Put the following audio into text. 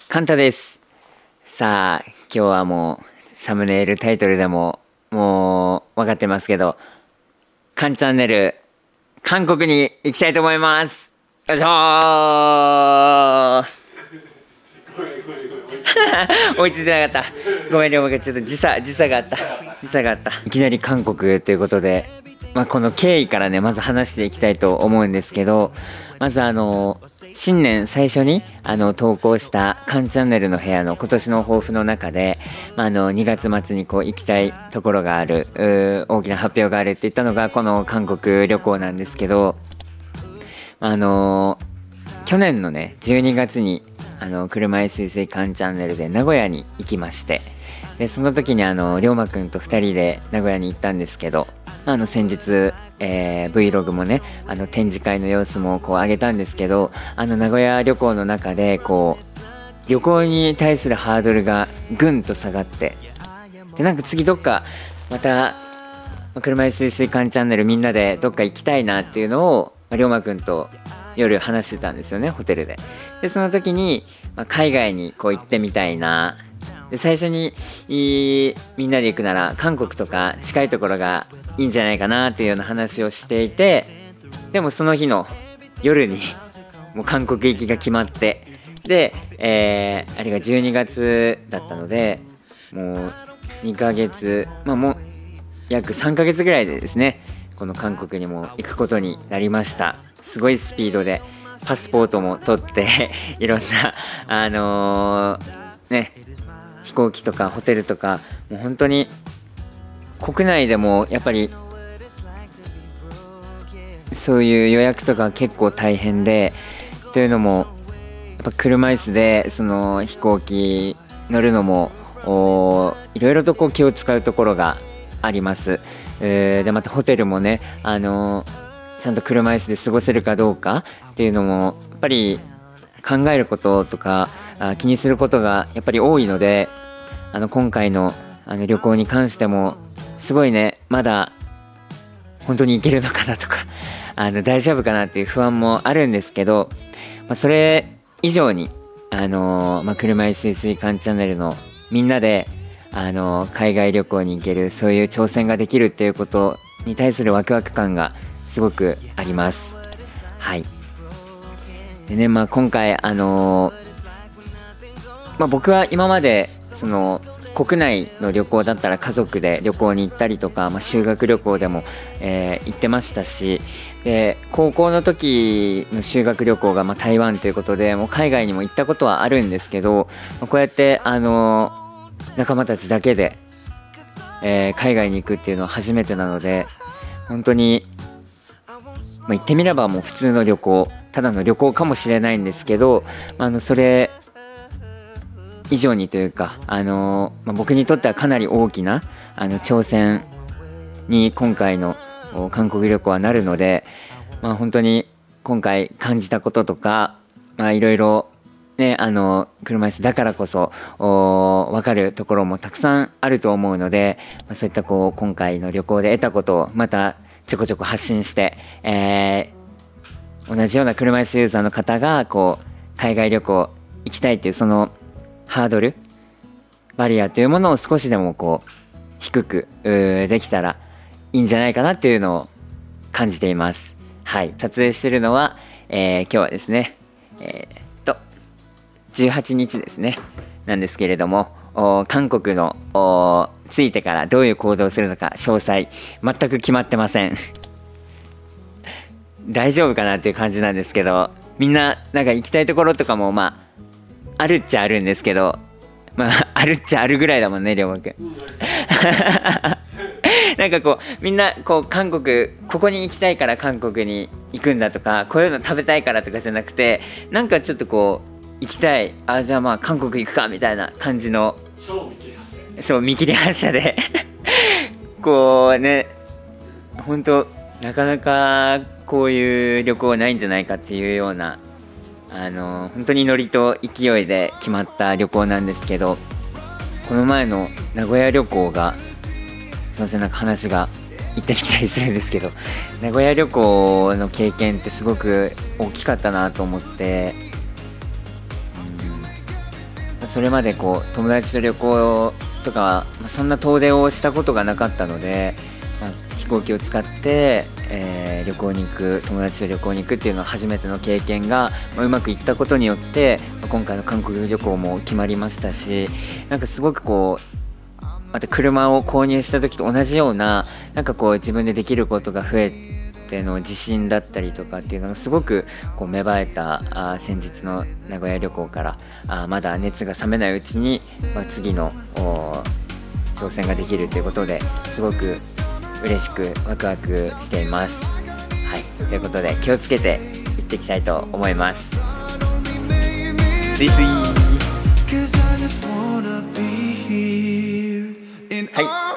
カンタです。さあ、今日はもうサムネイルタイトルでももう分かってますけど、カンチャンネル韓国に行きたいと思います。よいしょー追いついてなかった。ごめんね、僕ちょっと時差があった。いきなり韓国ということで、この経緯からねまず話していきたいと思うんですけど、まず新年最初に投稿したカンチャンネルの部屋の今年の抱負の中で、2月末にこう行きたいところがある、大きな発表があるって言ったのがこの韓国旅行なんですけど、去年のね12月に車いすいすいカンチャンネルで名古屋に行きまして、でその時に龍馬くんと2人で名古屋に行ったんですけど、先日、Vlog もね展示会の様子もこう上げたんですけど、名古屋旅行の中でこう旅行に対するハードルがぐんと下がって、でなんか次どっかまた車いすいすいカンチャンネルみんなでどっか行きたいなっていうのを龍馬くんと夜話してたんですよね、ホテルで。でその時に、海外にこう行ってみたいな、で最初にみんなで行くなら韓国とか近いところがいいんじゃないかなっていうような話をしていて、でもその日の夜にもう韓国行きが決まって、で、あれが12月だったので、もう2ヶ月、もう約3ヶ月ぐらいでですね、この韓国にも行くことになりました。すごいスピードでパスポートも取っていろんな飛行機とかホテルとか、もう本当に国内でもやっぱりそういう予約とか結構大変で、というのもやっぱ車椅子でその飛行機乗るのもいろいろとこう気を使うところがあります。でまたホテルもねちゃんと車椅子で過ごせるかどうかっていうのもやっぱり考えることとか気にすることがやっぱり多いので、今回の旅行に関してもすごいね、まだ本当に行けるのかなとか大丈夫かなっていう不安もあるんですけど、それ以上に車いすいすいカンチャンネルのみんなで海外旅行に行ける、そういう挑戦ができるっていうことに対するワクワク感がすごくあります。はい。でね、今回僕は今までその国内の旅行だったら家族で旅行に行ったりとか、修学旅行でも、行ってましたし、で高校の時の修学旅行が台湾ということでもう海外にも行ったことはあるんですけど、こうやって仲間たちだけで、海外に行くっていうのは初めてなので、本当に、言ってみればもう普通の旅行、ただの旅行かもしれないんですけど、それ以上にというか僕にとってはかなり大きな挑戦に今回の韓国旅行はなるので、本当に今回感じたこととかいろいろね車椅子だからこそ分かるところもたくさんあると思うので、そういった今回の旅行で得たことをまたちょこちょこ発信して、同じような車椅子ユーザーの方が海外旅行行きたいっていうそのハードルバリアというものを少しでも低くできたらいいんじゃないかなっていうのを感じています。はい、撮影しているのは、今日はですね18日ですねなんですけれども、韓国の着いてからどういう行動をするのか詳細全く決まってません大丈夫かなっていう感じなんですけど、みんななんか行きたいところとかもあるっちゃあるんですけど、あるっちゃあるぐらいだもんね、りょうまくんなんかみんな韓国ここに行きたいから韓国に行くんだとか、こういうの食べたいからとかじゃなくて、なんかちょっと行きたい、じゃあ韓国行くかみたいな感じのそう見切り発車で本当なかなかこういう旅行ないんじゃないかっていうような本当にノリと勢いで決まった旅行なんですけど、この前の名古屋旅行がすいません、なんか話が行ったり来たりするんですけど、名古屋旅行の経験ってすごく大きかったなと思って、 それまでこう友達と旅行とか、そんな遠出をしたことがなかったので、飛行機を使って、旅行に行く、友達と旅行に行くっていうのは初めての経験が、うまくいったことによって、今回の韓国旅行も決まりましたし、なんかすごくこうまた車を購入した時と同じような、なんかこう自分でできることが増えての自信だったりとかっていうのがすごくこう芽生えた先日の名古屋旅行から、まだ熱が冷めないうちに、次の挑戦ができるということですごく嬉しくワクワクしています。はい、ということで気をつけて行っていきたいと思います。スイスイ。はい。